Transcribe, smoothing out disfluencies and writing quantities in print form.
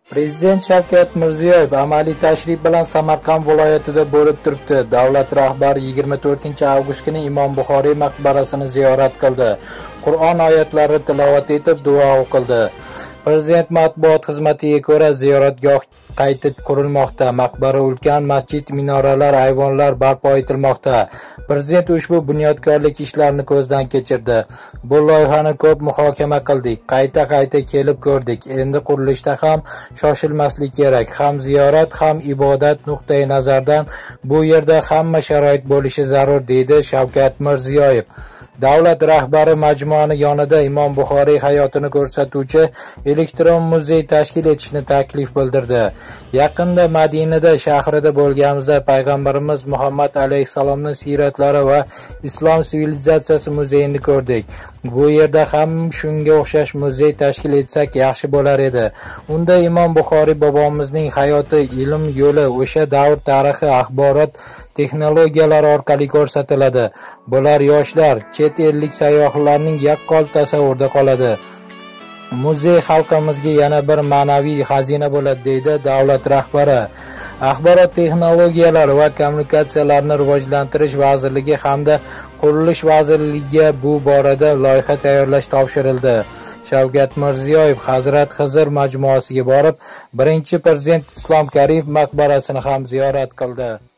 Prezident Shavkat Mirziyoyev amaliy tashrif bilan Samarqand viloyatida bo'lib turibdi. Davlat rahbari 24-avgust kuni Imom Buxoriy maqbarasini ziyorat qildi. Qur'on oyatlarini tilovat etib duo o'qildi. Prezident matbuot xizmatiga ko'ra ziyoratgoh qayta qurilmoqda. Maqbara ulkan masjid, minoralar, ayvonlar barpo etilmoqda. Prezident ushbu bunyodkorlik ishlarini ko'zdan kechirdi. Bu loyihani ko'p muhokama qildik. Qayta kelib ko'rdik. Endi qurilishda ham shoshilmaslik kerak. Ham ziyorat, ham ibodat nuqtai nazaridan bu yerda hamma sharoit bo'lishi zarur, deydi Shavkat Mirziyoyev. Davlat rahbari majmuani yonida Imom Buxoriy hayotini ko'rsatuvchi elektron muzey tashkil etishni taklif bildirdi. Yaqinda Madinada shahrida bo'lganimizda payg'ambarimiz Muhammad alayhisalomning siyratlari va islom sivilizatsiyasi muzeyini ko'rdik. Bu yerda ham shunga o'xshash muzey tashkil etsak yaxshi bo'lar edi. Unda Imom Buxoriy bobomizning hayoti, ilm yo'li, o'sha davr tarixi, axborot texnologiyalari orqali ko'rsatiladi. Bular yoshlar, chet ellik sayyohlarning yaqqol tasavvurida qoladi. Muzey xalqimizga yana bir ma'naviy xazina bo'ladi, deydi davlat rahbari. Axborot texnologiyalari va kommunikatsiyalarni rivojlantirish vazirligi hamda qurilish vazirligiga bu borada loyiha tayyorlash topshirildi. Shavkat Mirziyoyev Hazrat Xizr majmuasiga borib, birinchi prezident Islom Karimov maqbarasini ham ziyorat qildi.